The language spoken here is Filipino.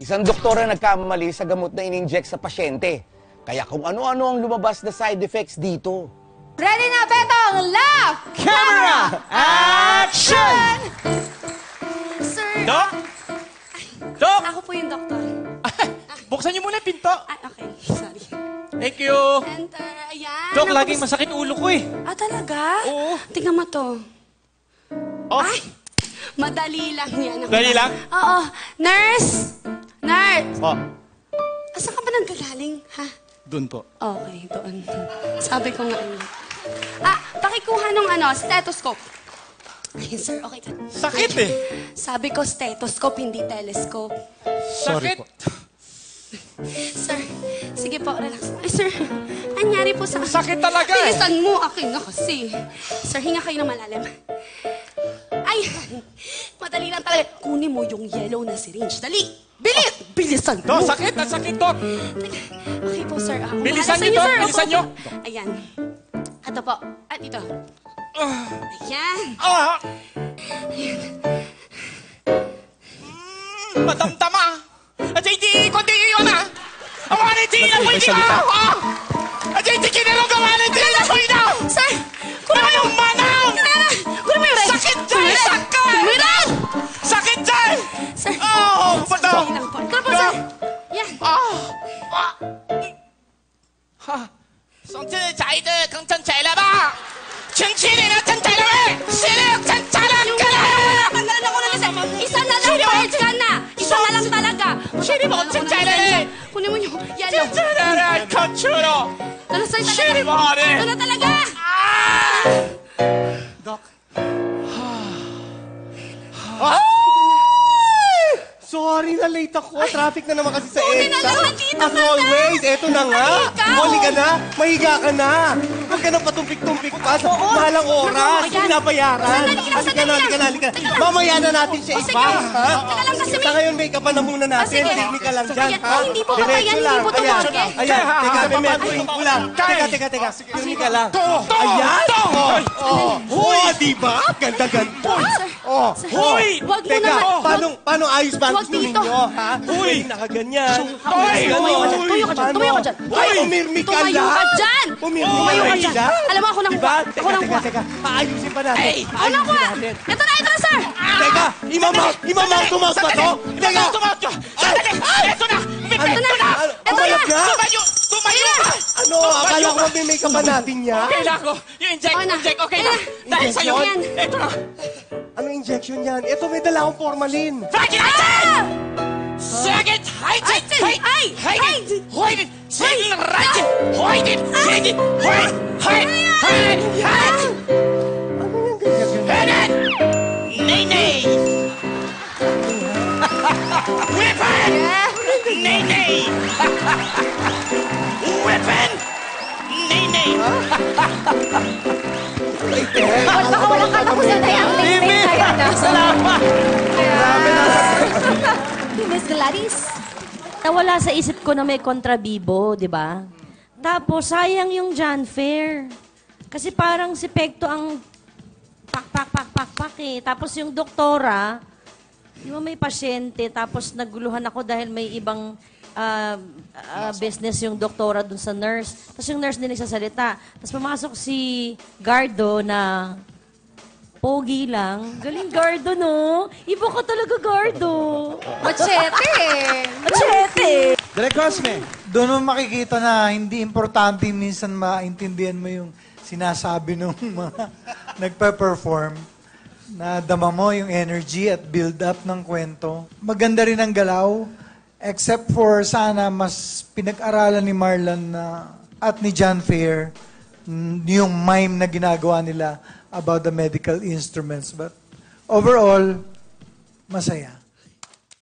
Isang doktora nagkamali sa gamot na in-inject sa pasyente. Kaya kung ano-ano ang lumabas na side effects dito. Ready na, Betong! Laugh! Camera! Action! Sir! Dok? Dok! Ako po yung doktor. Buksan niyo muna yung pinto. Okay. Sorry. Thank you. And, ayan. Dok, laging masakit ulo ko eh. Talaga? Oo. Tingnan mo to. Oh, Ay! Madali lang yan. Dali lang? Oo. Nurse! Nurse! Oh, Asan ka ba nanggagaling, ha? dun po. Okay, doon. Sabi ko nga yun. Pakikuha nung stethoscope. Ay, sir, okay ka. Sakit eh. Sabi ko stethoscope, hindi telescope. Sakit. Sir, sige po, relax. Ay, sir, anyari po sa... Sakit talaga eh. Bilisan mo, akin na kasi. Sir, hinga kayo ng malalim. Ay, madali lang talaga. Kunin mo yung yellow na syringe. Dali! Bilis! Bilisan mo! Dok, sakit at sakit, Dok. Okay po, sir. Bilisan niyo, Dok. Bilisan niyo. Ayan. Ito po. At ito. Ayan. Madamdama. At hindi ko di yun ah. Ang mga nitilan mo hindi ah. At hindi kinalong ang mga nitilan mo hindi. Sir! Kunin mo yung manang. Kunin mo yung red! Sakit dyan! Sakit! Red! Sakit dyan! Sir! Oh, madam! Sige lang po. Ito na po, sir. Yan. 送这仔的更真仔了吧？請錢你啦，真仔啦喂！死你真仔啦！ Tanggalan ako ng isa. Isa na lang, Pards ka na. Isa na lang talaga. Sino mo? Tsay na eh. Kunin mo yung yellow. Tsay na rin! Kanchuro! Ano, sir, talaga. Sino mo rin? Ito na talaga. Doc. Sorry na late ako. Traffic na naman kasi sa Buti na EDSA. lang nandito As ka na. always, eto na nga. Ikaw. Muli ka na, mahiga ka na. Huwag ka na patumpik-tumpik pa sa mahalang oras. Ayan. Pinabayaran. Sandali lang, Halika na, halika na, halika na. Teka lang. Mamaya na natin siya Sige. iba. Ha? Teka lang kasi Sa ngayon, make-up na muna natin. sige. Technical lang dyan. Ayan. Ha? Ay, hindi po ba Diretso yan? lang. Hindi po Ayan. tumawag. Ayan. Teka, mementoin ko lang. Teka. Technical lang. Ayan. Oh, diba? Ganda-ganda. Sir. Hoy! Wag mo Teka, naman. paano ayos ba ang Wag gusto dito. ninyo, ha? Uy! Nakaganyan. Hoy! Tumayo ka dyan. Tumayo ka dyan. Tumayo ka dyan. Uy! Umirmi ka lang! Tumayo ka dyan. Umirmi Tumayo ka dyan. lang! Alam mo, ako nang Diba? Ako nang Teka. Paayusin pa natin. Ako nang kuha. Ito na, sir. Teka! Imamount ba to? Teka! Sandali! Ito na! Ito na. Umalag na? Tumayo! Ano? Akala ko may-make up pa natin niya. Kailangan ko! Yung inject! Okay na! Dahil sa'yo! Yan. Ito na! Ano injection yan? Ito, may dala akong formalin. Sakit! Sakit! Height! Height! Sigel reichen! Height! Ano yan ganyan? Nay! Weapon! Nay! Weapon! Nay! Baka walang katapusan na yan. Salamat! Miss Gladys, nawala sa isip ko na may kontrabibo, di ba? Tapos, sayang yung John Fair. Kasi parang si Pekto ang pak eh. Tapos yung doktora, di ba may pasyente, tapos naguluhan ako dahil may ibang business yung doktora dun sa nurse. Tapos yung nurse din nagsasalita. Tapos pumasok si Gardo na pogi lang. Galing Gardo, no? Iba ka talaga, Gardo. Machete. Direk Cosme, doon mo makikita na hindi importante minsan maintindihan mo yung sinasabi ng mga nagpe-perform. Nadama mo yung energy at build-up ng kwento. Maganda rin ang galaw, except for sana mas pinag-aralan ni Marlon at ni John Fair yung mime na ginagawa nila about the medical instruments. But overall, masaya.